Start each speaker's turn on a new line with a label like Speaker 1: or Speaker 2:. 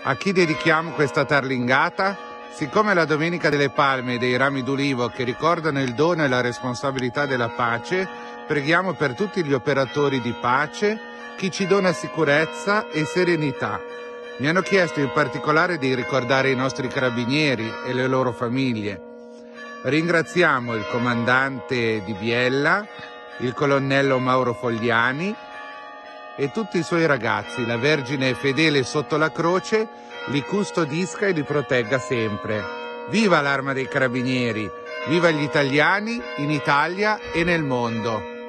Speaker 1: A chi dedichiamo questa tarlingata? Siccome è la Domenica delle Palme e dei Rami d'Ulivo che ricordano il dono e la responsabilità della pace, preghiamo per tutti gli operatori di pace, chi ci dona sicurezza e serenità. Mi hanno chiesto in particolare di ricordare i nostri carabinieri e le loro famiglie. Ringraziamo il comandante di Biella, il colonnello Mauro Fogliani e tutti i suoi ragazzi. La Vergine fedele sotto la croce li custodisca e li protegga sempre. Viva l'Arma dei Carabinieri! Viva gli italiani in Italia e nel mondo!